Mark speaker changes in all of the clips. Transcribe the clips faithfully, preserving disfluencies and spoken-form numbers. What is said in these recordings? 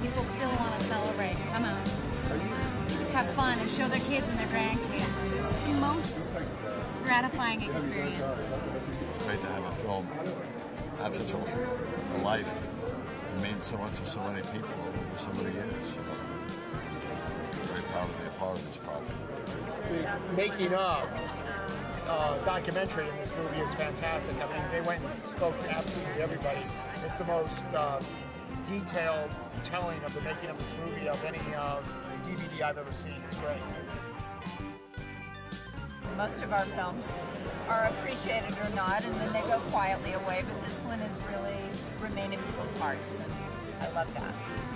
Speaker 1: people still want to celebrate, come out, have fun, and show their kids and their grandkids. It's the most gratifying experience.
Speaker 2: It's great to have a film have such a, a life. It means so much to so many people over so many years. You know? I'm very proud to be a part of this project.
Speaker 3: The making of uh, documentary in this movie is fantastic. I mean, they went and spoke to absolutely everybody. It's the most uh, detailed telling of the making of this movie of any uh, D V D I've ever seen. It's great.
Speaker 4: Most of our films are appreciated or not, and then they go quietly away, but this one has really remained in people's hearts, and I love that.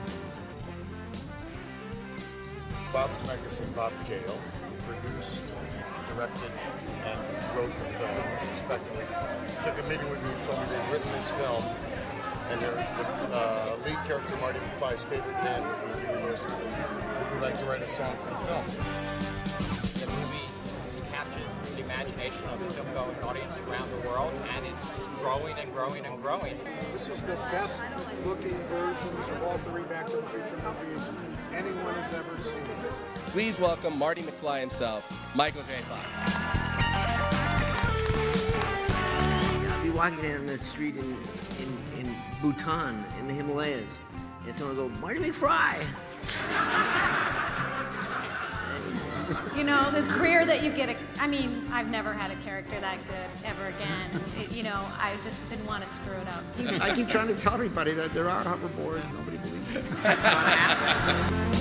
Speaker 5: Bob Zemeckis and Bob Gale produced, directed, and wrote the film, respectively. Took a meeting with me and told me they'd written this film, and their, the uh, lead character, Marty McFly's favorite band would be Huey. Would we like to write a song for the film?
Speaker 6: The movie has captured the imagination of the film-going audience around the world, and it's growing and growing and growing.
Speaker 7: This is the best looking versions of all three Back to the Future movies anyone has ever seen.
Speaker 8: Please welcome Marty McFly himself, Michael J. Fox.
Speaker 9: I'll be walking down the street in, in, in Bhutan, in the Himalayas, and someone will go, Marty McFly!
Speaker 1: You know, it's rare that you get a, I mean, I've never had a character that good ever again. It, you know, I just didn't want to screw it up.
Speaker 3: I keep trying to tell everybody that there are hoverboards. Nobody believes it. It's gonna happen.